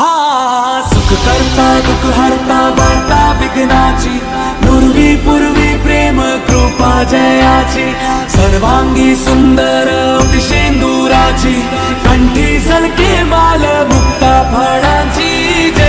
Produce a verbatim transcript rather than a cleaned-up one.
हा सुख करता दुःख हरता वार्ता विघ्नाची पूर्वी पूर्वी प्रेम कृपा जयाची सर्वांगी सुंदर शेंदुराची कंठी सलके माल मुक्ता फळांची।